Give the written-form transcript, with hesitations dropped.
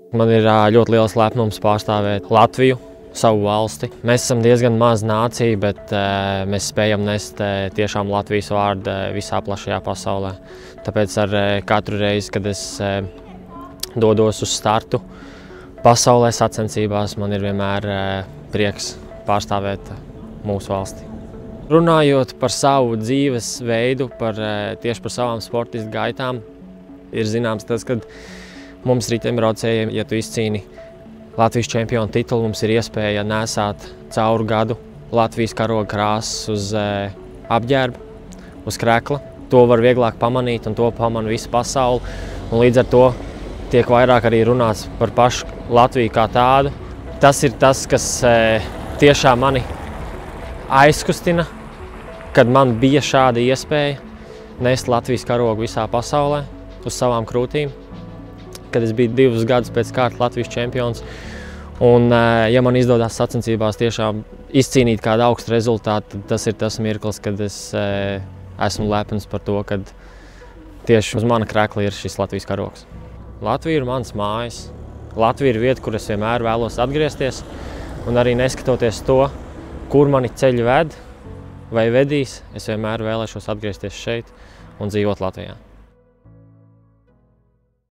Man ir ļoti liels lepnums pārstāvēt Latviju, savu valsti. Mēs esam diezgan maza nācija, bet mēs spējam nest tiešām Latvijas vārdu visā plašajā pasaulē. Tāpēc ar katru reizi, kad es dodos uz startu pasaulē sacensībās, man ir vienmēr prieks pārstāvēt mūsu valsti. Runājot par savu dzīves veidu, tieši par savām sportistu gaitām, ir zināms tas, ka mums riteņbraucējiem, ja tu izcīni Latvijas čempionu titulu, mums ir iespēja nesāt cauru gadu Latvijas karoga krāsas uz apģērba, uz krekla. To var vieglāk pamanīt, un to pamana visa pasaule. Un līdz ar to tiek vairāk arī runāts par pašu Latviju kā tādu. Tas ir tas, kas tiešām mani aizkustina, kad man bija šāda iespēja nest Latvijas karogu visā pasaulē uz savām krūtīm. Kad es biju 2 gadus pēc kārtas Latvijas čempions. Un, ja man izdodas sacensībās tiešām izcīnīt kādu augstu rezultātu, tad tas ir tas mirklis, kad es esmu lepns par to, ka tieši uz mana krekla ir šis Latvijas karogs. Latvija ir mans mājas. Latvija ir vieta, kur es vienmēr vēlos atgriezties. Un arī neskatoties to, kur mani ceļi ved vai vedīs, es vienmēr vēlēšos atgriezties šeit un dzīvot Latvijā.